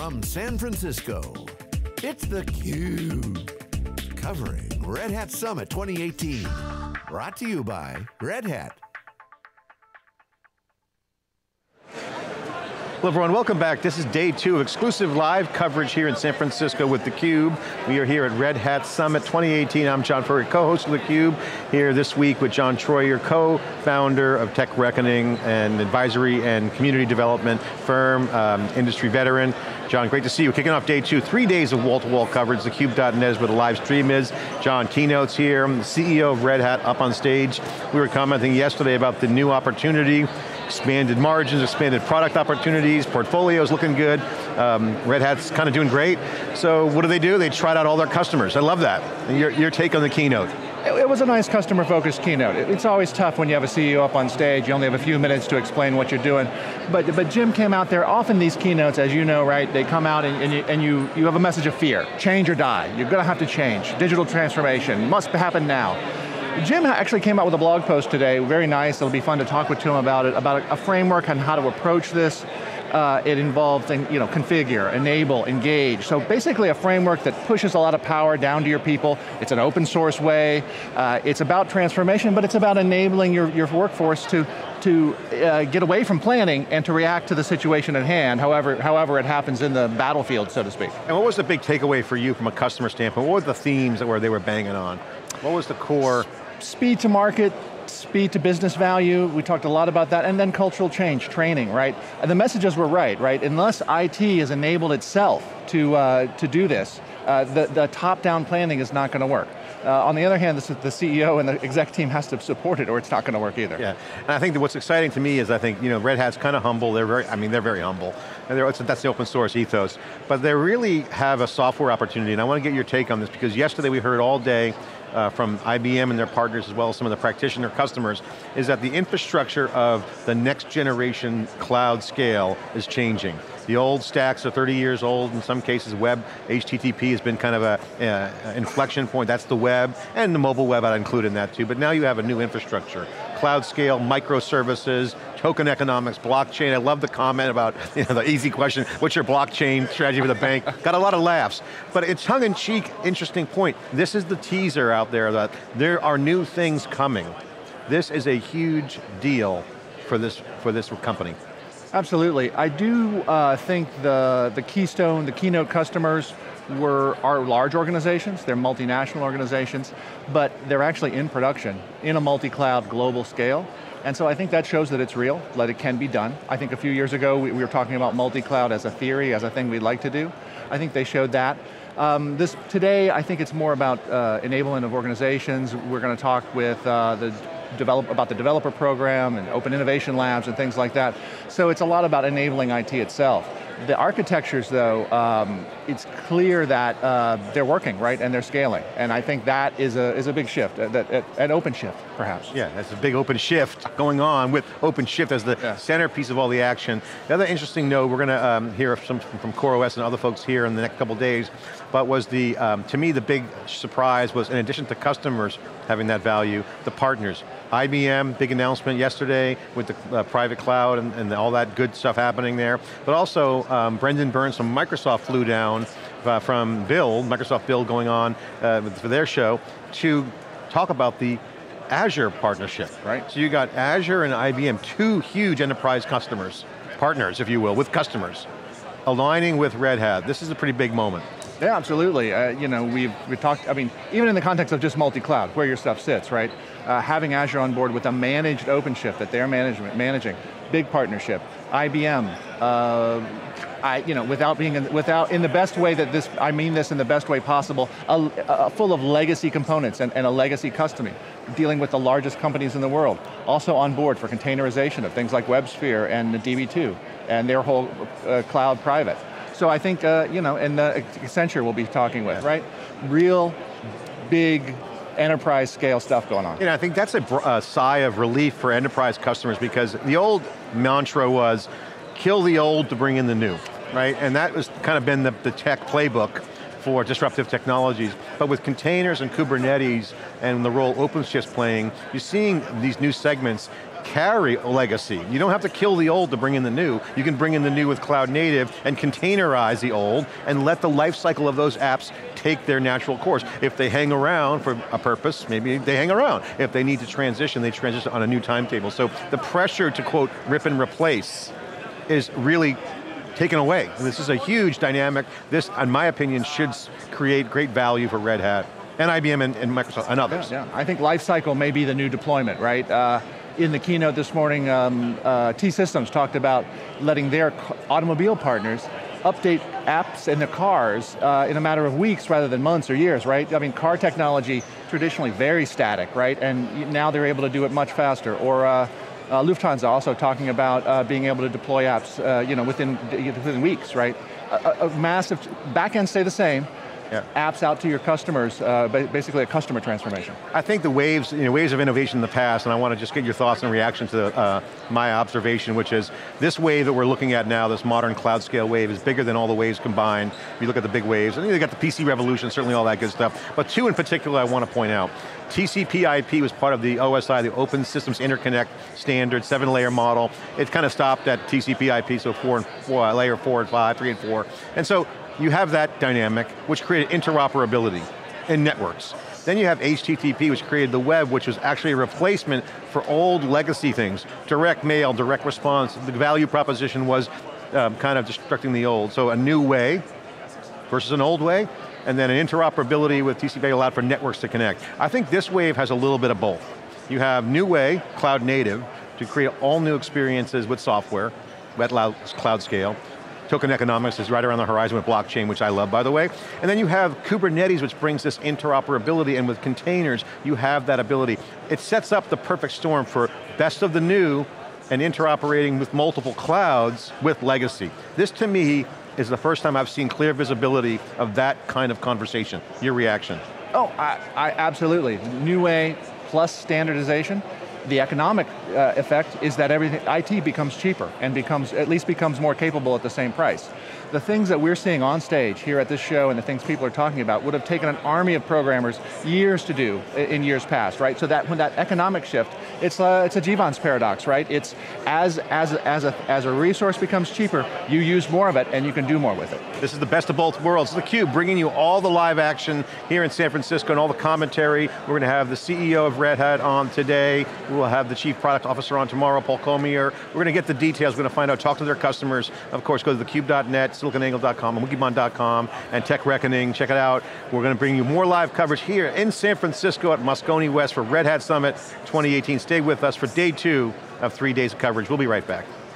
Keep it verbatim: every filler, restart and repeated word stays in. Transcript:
from San Francisco, it's theCUBE, covering Red Hat Summit twenty eighteen. Brought to you by Red Hat. Hello everyone, welcome back. This is day two of exclusive live coverage here in San Francisco with theCUBE. We are here at Red Hat Summit twenty eighteen. I'm John Furrier, co-host of theCUBE, here this week with John Furrier, co-founder of Tech Reckoning and advisory and community development firm, um, industry veteran. John, great to see you. Kicking off day two, three days of wall-to-wall coverage. the cube dot net is where the live stream is. John, Keynote's here, the C E O of Red Hat up on stage. We were commenting yesterday about the new opportunity, expanded margins, expanded product opportunities, portfolios looking good. Um, Red Hat's kind of doing great. So what do they do? They tried out all their customers. I love that. Your, your take on the keynote. It was a nice customer-focused keynote. It's always tough when you have a C E O up on stage, you only have a few minutes to explain what you're doing. But, but Jim came out there, often these keynotes, as you know, right, they come out and, and, you, and you, you have a message of fear. Change or die, you're going to have to change. Digital transformation, must happen now. Jim actually came out with a blog post today, very nice, it'll be fun to talk with him about it, about a, a framework on how to approach this. Uh, it involves, you know, configure, enable, engage. So basically a framework that pushes a lot of power down to your people. It's an open source way. Uh, it's about transformation, but it's about enabling your, your workforce to, to uh, get away from planning and to react to the situation at hand, however, however it happens in the battlefield, so to speak. And what was the big takeaway for you from a customer standpoint? What were the themes that were they were banging on? What was the core? Speed to market, speed to business value, we talked a lot about that, and then cultural change, training, right? And the messages were right, right? Unless I T has enabled itself to, uh, to do this, uh, the, the top-down planning is not going to work. Uh, on the other hand, the, the C E O and the exec team has to support it or it's not going to work either. Yeah, and I think that what's exciting to me is I think, you know, Red Hat's kind of humble, they're very, I mean, they're very humble, and they're, that's the open source ethos, but they really have a software opportunity, and I want to get your take on this, because yesterday we heard all day Uh, from I B M and their partners, as well as some of the practitioner customers, is that the infrastructure of the next generation cloud scale is changing. The old stacks are thirty years old, in some cases web, H T T P has been kind of a uh, inflection point, that's the web, and the mobile web I'd include in that too, but now you have a new infrastructure. Cloud scale, microservices, token economics, blockchain. I love the comment about, you know, the easy question, what's your blockchain strategy for the bank? Got a lot of laughs, but it's tongue-in-cheek, interesting point. This is the teaser out there that there are new things coming. This is a huge deal for this, for this company. Absolutely, I do uh, think the, the Keystone, the Keynote customers were, are large organizations, they're multinational organizations, but they're actually in production, in a multi-cloud global scale. And so I think that shows that it's real, that it can be done. I think a few years ago we, we were talking about multi-cloud as a theory, as a thing we'd like to do. I think they showed that. Um, this, today, I think it's more about uh, enablement of organizations. We're going to talk with uh, the develop, about the developer program and open innovation labs and things like that. So it's a lot about enabling I T itself. The architectures though, um, it's clear that uh, they're working, right, and they're scaling. And I think that is a, is a big shift, uh, that, an open shift, perhaps. Yeah, that's a big open shift going on with OpenShift as the yeah. centerpiece of all the action. The other interesting note, we're going to um, hear some from CoreOS and other folks here in the next couple days, but was the, um, to me the big surprise was, in addition to customers having that value, the partners. I B M, big announcement yesterday with the uh, private cloud and, and all that good stuff happening there. But also, um, Brendan Burns from Microsoft flew down uh, from Build, Microsoft Build going on uh, for their show, to talk about the Azure partnership, right? So you got Azure and I B M, two huge enterprise customers, partners, if you will, with customers, aligning with Red Hat. This is a pretty big moment. Yeah, absolutely. Uh, you know, we've we talked, I mean, even in the context of just multi-cloud, where your stuff sits, right? Uh, having Azure on board with a managed OpenShift that they're management, managing, big partnership. I B M, uh, I, you know, without being, in, without, in the best way that this, I mean this in the best way possible, a, a full of legacy components and, and a legacy customing, dealing with the largest companies in the world. Also on board for containerization of things like WebSphere and the D B two, and their whole uh, cloud private. So I think, uh, you know, and uh, Accenture we'll be talking with, right? Real, big, enterprise scale stuff going on. You know, I think that's a, a sigh of relief for enterprise customers, because the old mantra was, kill the old to bring in the new, right? And that was kind of been the, the tech playbook for disruptive technologies. But with containers and Kubernetes and the role OpenShift's playing, you're seeing these new segments carry a legacy. You don't have to kill the old to bring in the new. You can bring in the new with cloud native and containerize the old and let the life cycle of those apps take their natural course. If they hang around for a purpose, maybe they hang around. If they need to transition, they transition on a new timetable. So the pressure to quote, rip and replace is really taken away. This is a huge dynamic. This, in my opinion, should create great value for Red Hat, and I B M and, and Microsoft, and others. Yeah, yeah. I think lifecycle may be the new deployment, right? Uh, in the keynote this morning, um, uh, T-Systems talked about letting their automobile partners update apps in their cars uh, in a matter of weeks rather than months or years, right? I mean, car technology, traditionally very static, right? And now they're able to do it much faster. Or uh, uh, Lufthansa also talking about uh, being able to deploy apps uh, you know, within, within weeks, right? A, a massive, backends stay the same, yeah. Apps out to your customers, uh, basically a customer transformation. I think the waves, you know, waves of innovation in the past, and I want to just get your thoughts and reaction to uh, my observation, which is this wave that we're looking at now, this modern cloud scale wave, is bigger than all the waves combined. If you look at the big waves, and you got the P C revolution, certainly all that good stuff, but two in particular I want to point out. T C P I P was part of the O S I, the Open Systems Interconnect standard, seven layer model. It kind of stopped at T C P I P, so four and four, layer four and five, three and four. And so you have that dynamic, which created interoperability in networks. Then you have H T T P, which created the web, which was actually a replacement for old legacy things. Direct mail, direct response, the value proposition was um, kind of destructing the old. So a new way versus an old way, and then an interoperability with T C P allowed for networks to connect. I think this wave has a little bit of both. You have new way, cloud native, to create all new experiences with software, at cloud scale. Token economics is right around the horizon with blockchain, which I love, by the way. And then you have Kubernetes, which brings this interoperability, and with containers, you have that ability. It sets up the perfect storm for best of the new and interoperating with multiple clouds with legacy. This, to me, is the first time I've seen clear visibility of that kind of conversation. Your reaction? Oh, I, I absolutely. New way plus standardization. The economic uh, effect is that everything, I T becomes cheaper and becomes, at least becomes more capable at the same price. The things that we're seeing on stage here at this show and the things people are talking about would have taken an army of programmers years to do in years past, right? So that when that economic shift, it's a, it's a Jevons paradox, right? It's as, as, as, a, as a resource becomes cheaper, you use more of it and you can do more with it. This is the best of both worlds. theCUBE bringing you all the live action here in San Francisco and all the commentary. We're going to have the C E O of Red Hat on today. We'll have the Chief Product Officer on tomorrow, Paul Comier. We're going to get the details, we're going to find out, talk to their customers. Of course, go to the cube dot net, silicon angle dot com, and wikibon dot com, and Tech Reckoning, check it out. We're going to bring you more live coverage here in San Francisco at Moscone West for Red Hat Summit twenty eighteen. Stay with us for day two of three days of coverage. We'll be right back.